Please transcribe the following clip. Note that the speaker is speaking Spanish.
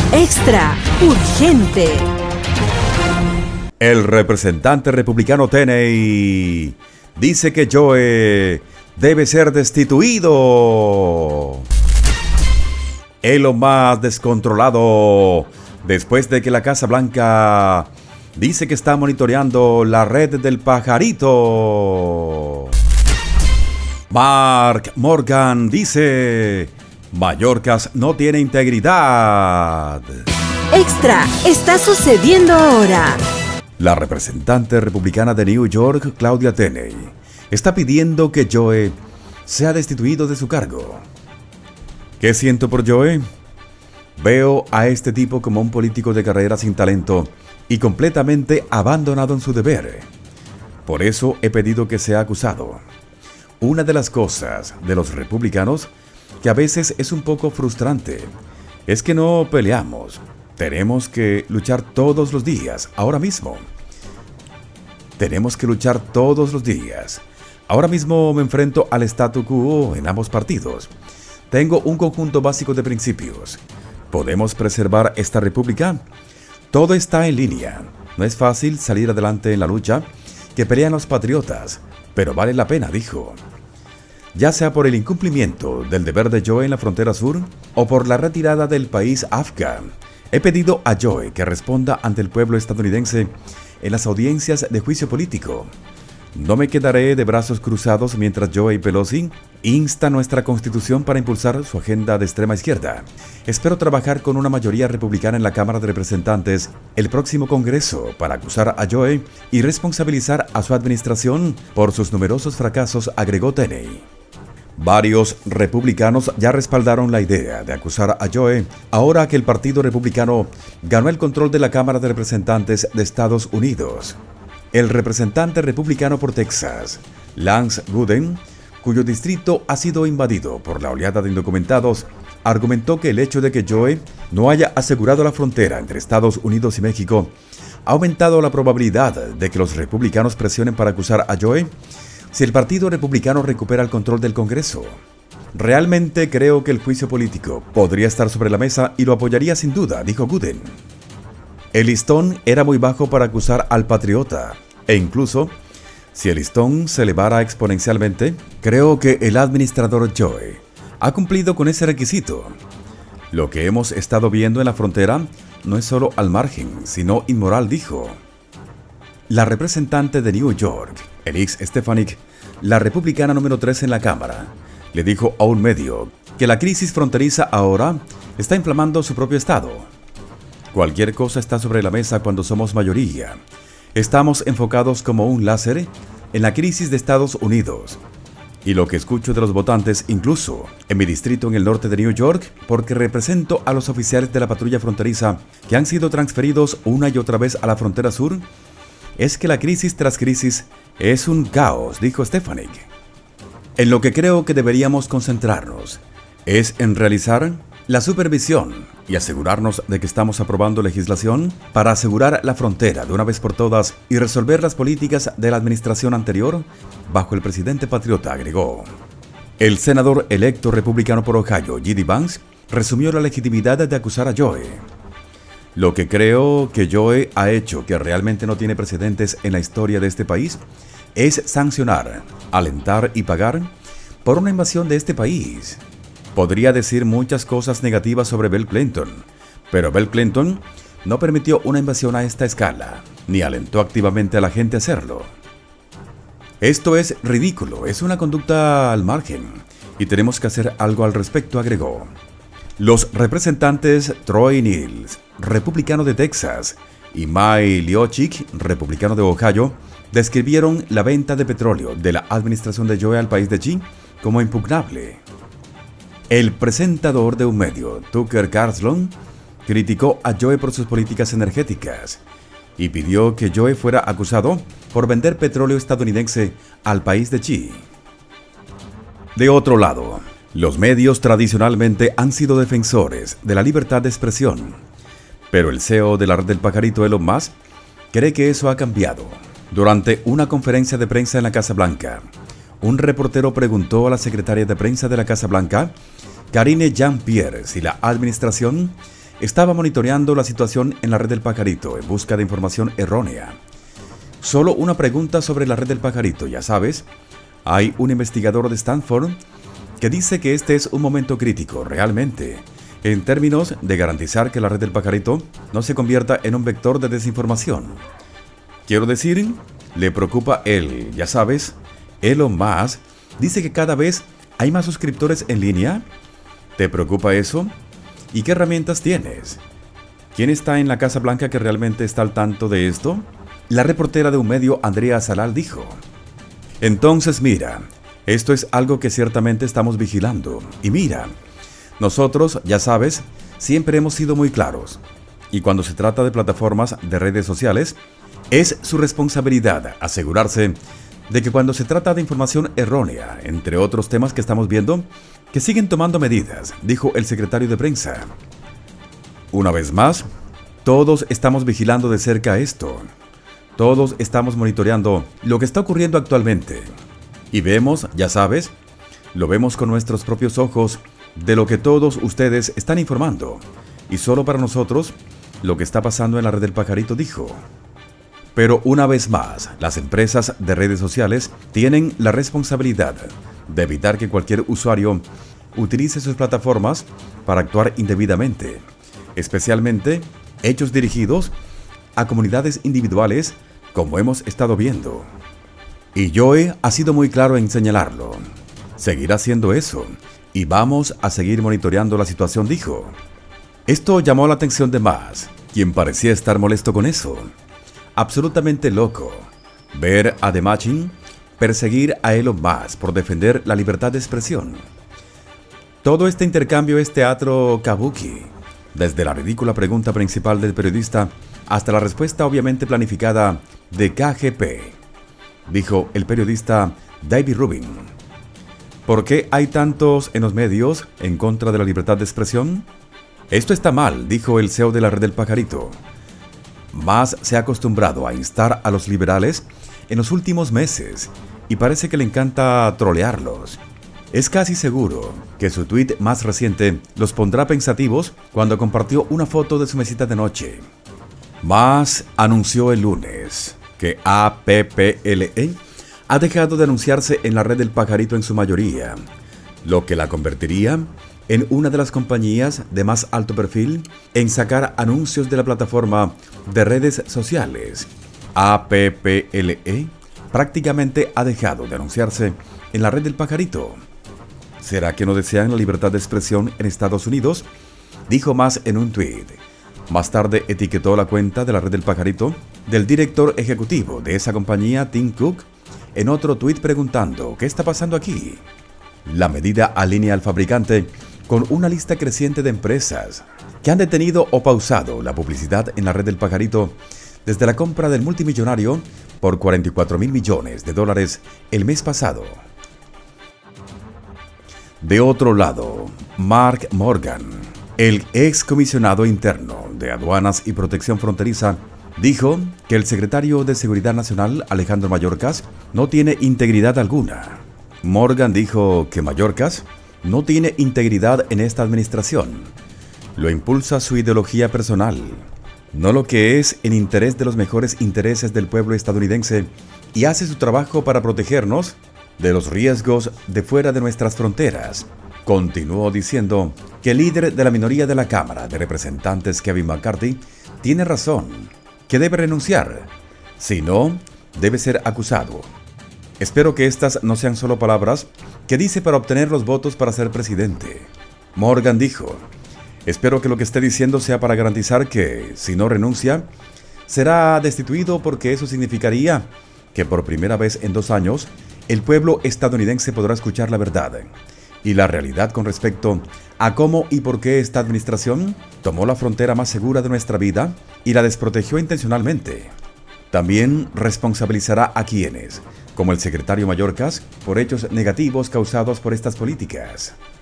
Extra urgente. El representante republicano Tenney dice que Joe debe ser destituido. Elon Musk descontrolado después de que la Casa Blanca dice que está monitoreando la red del pajarito. Mark Morgan dice: Mallorcas no tiene integridad. Extra está sucediendo ahora. La representante republicana de New York, Claudia Tenney, está pidiendo que Joe sea destituido de su cargo. ¿Qué siento por Joe? Veo a este tipo como un político de carrera sin talento y completamente abandonado en su deber. Por eso he pedido que sea acusado. Una de las cosas de los republicanos que a veces es un poco frustrante es que no peleamos. Tenemos que luchar todos los días, ahora mismo. Tenemos que luchar todos los días. Ahora mismo me enfrento al statu quo en ambos partidos. Tengo un conjunto básico de principios. ¿Podemos preservar esta república? Todo está en línea. No es fácil salir adelante en la lucha que pelean los patriotas, pero vale la pena, dijo. Ya sea por el incumplimiento del deber de Joe en la frontera sur o por la retirada del país afgano, he pedido a Joe que responda ante el pueblo estadounidense en las audiencias de juicio político. No me quedaré de brazos cruzados mientras Joe y Pelosi insta nuestra Constitución para impulsar su agenda de extrema izquierda. Espero trabajar con una mayoría republicana en la Cámara de Representantes el próximo Congreso para acusar a Joe y responsabilizar a su administración por sus numerosos fracasos, agregó Tenney. Varios republicanos ya respaldaron la idea de acusar a Joe ahora que el Partido Republicano ganó el control de la Cámara de Representantes de Estados Unidos. El representante republicano por Texas, Lance Gooden, cuyo distrito ha sido invadido por la oleada de indocumentados, argumentó que el hecho de que Joe no haya asegurado la frontera entre Estados Unidos y México ha aumentado la probabilidad de que los republicanos presionen para acusar a Joe si el Partido Republicano recupera el control del Congreso. Realmente creo que el juicio político podría estar sobre la mesa y lo apoyaría sin duda, dijo Gooden. El listón era muy bajo para acusar al patriota, e incluso, si el listón se elevara exponencialmente, creo que el administrador Joe ha cumplido con ese requisito. Lo que hemos estado viendo en la frontera no es solo al margen, sino inmoral, dijo. La representante de New York, Elise Stefanik, la republicana número 3 en la Cámara, le dijo a un medio que la crisis fronteriza ahora está inflamando su propio estado. Cualquier cosa está sobre la mesa cuando somos mayoría. Estamos enfocados como un láser en la crisis de Estados Unidos. Y lo que escucho de los votantes, incluso en mi distrito en el norte de New York, porque represento a los oficiales de la patrulla fronteriza que han sido transferidos una y otra vez a la frontera sur, es que la crisis tras crisis es un caos, dijo Stefanik. En lo que creo que deberíamos concentrarnos es en realizar la supervisión y asegurarnos de que estamos aprobando legislación para asegurar la frontera de una vez por todas y resolver las políticas de la administración anterior bajo el presidente patriota, agregó. El senador electo republicano por Ohio, J.D. Vance, resumió la legitimidad de acusar a Joe. Lo que creo que Joe ha hecho que realmente no tiene precedentes en la historia de este país es sancionar, alentar y pagar por una invasión de este país. Podría decir muchas cosas negativas sobre Bill Clinton, pero Bill Clinton no permitió una invasión a esta escala, ni alentó activamente a la gente a hacerlo. Esto es ridículo, es una conducta al margen, y tenemos que hacer algo al respecto, agregó. Los representantes Troy Nehls, republicano de Texas, y Mike Liochik, republicano de Ohio, describieron la venta de petróleo de la administración de Joe al país de Chi como impugnable. El presentador de un medio, Tucker Carlson, criticó a Joe por sus políticas energéticas y pidió que Joe fuera acusado por vender petróleo estadounidense al país de Chi. De otro lado, los medios tradicionalmente han sido defensores de la libertad de expresión, pero el CEO de la red del pajarito, Elon Musk, cree que eso ha cambiado. Durante una conferencia de prensa en la Casa Blanca, un reportero preguntó a la secretaria de prensa de la Casa Blanca, Karine Jean-Pierre, si la administración estaba monitoreando la situación en la red del Pajarito en busca de información errónea. Solo una pregunta sobre la red del Pajarito, ya sabes. Hay un investigador de Stanford que dice que este es un momento crítico, realmente, en términos de garantizar que la red del Pajarito no se convierta en un vector de desinformación. Quiero decir, le preocupa él, ya sabes. Elon Musk dice que cada vez hay más suscriptores en línea. ¿Te preocupa eso? ¿Y qué herramientas tienes? ¿Quién está en la Casa Blanca que realmente está al tanto de esto? La reportera de un medio, Andrea Salal, dijo: entonces mira, esto es algo que ciertamente estamos vigilando. Y mira, nosotros, ya sabes, siempre hemos sido muy claros. Y cuando se trata de plataformas de redes sociales, es su responsabilidad asegurarse de que cuando se trata de información errónea, entre otros temas que estamos viendo, que siguen tomando medidas, dijo el secretario de prensa. Una vez más, todos estamos vigilando de cerca esto. Todos estamos monitoreando lo que está ocurriendo actualmente. Y vemos, ya sabes, lo vemos con nuestros propios ojos de lo que todos ustedes están informando. Y solo para nosotros, lo que está pasando en la red del Pajarito, dijo. Pero una vez más, las empresas de redes sociales tienen la responsabilidad de evitar que cualquier usuario utilice sus plataformas para actuar indebidamente, especialmente hechos dirigidos a comunidades individuales, como hemos estado viendo. Y Joe ha sido muy claro en señalarlo. Seguirá haciendo eso, y vamos a seguir monitoreando la situación, dijo. Esto llamó la atención de Musk, quien parecía estar molesto con eso. Absolutamente loco ver a The Machine perseguir a Elon Musk por defender la libertad de expresión. Todo este intercambio es teatro kabuki, desde la ridícula pregunta principal del periodista hasta la respuesta obviamente planificada de KGP, dijo el periodista David Rubin. ¿Por qué hay tantos en los medios en contra de la libertad de expresión? Esto está mal, dijo el CEO de la red del Pajarito. Musk se ha acostumbrado a instar a los liberales en los últimos meses y parece que le encanta trolearlos. Es casi seguro que su tweet más reciente los pondrá pensativos cuando compartió una foto de su mesita de noche. Musk anunció el lunes que APPLE ha dejado de anunciarse en la red del Pajarito en su mayoría, lo que la convertiría en una de las compañías de más alto perfil en sacar anuncios de la plataforma de redes sociales. APPLE prácticamente ha dejado de anunciarse en la red del Pajarito. ¿Será que no desean la libertad de expresión en Estados Unidos?, dijo Musk en un tweet. Más tarde etiquetó la cuenta de la red del Pajarito del director ejecutivo de esa compañía, Tim Cook, en otro tweet preguntando ¿qué está pasando aquí? La medida alinea al fabricante con una lista creciente de empresas que han detenido o pausado la publicidad en la red del Pajarito desde la compra del multimillonario por $44,000 millones el mes pasado. De otro lado, Mark Morgan, el ex comisionado interno de Aduanas y Protección Fronteriza, dijo que el secretario de Seguridad Nacional, Alejandro Mayorkas, no tiene integridad alguna. Morgan dijo que Mayorkas no tiene integridad en esta administración. Lo impulsa su ideología personal, no lo que es en interés de los mejores intereses del pueblo estadounidense, y hace su trabajo para protegernos de los riesgos de fuera de nuestras fronteras. Continuó diciendo que el líder de la minoría de la Cámara de Representantes, Kevin McCarthy, tiene razón, que debe renunciar, si no, debe ser acusado. Espero que estas no sean solo palabras que dice para obtener los votos para ser presidente. Morgan dijo, espero que lo que esté diciendo sea para garantizar que, si no renuncia, será destituido, porque eso significaría que por primera vez en 2 años, el pueblo estadounidense podrá escuchar la verdad y la realidad con respecto a cómo y por qué esta administración tomó la frontera más segura de nuestra vida y la desprotegió intencionalmente. También responsabilizará a quienes, como el secretario Mayorkas, por hechos negativos causados por estas políticas.